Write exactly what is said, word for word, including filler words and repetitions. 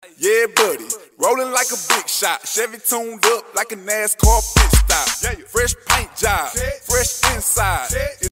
Yeah, buddy, rolling like a big shot. Chevy tuned up like a NASCAR pit stop. Fresh paint job, fresh inside.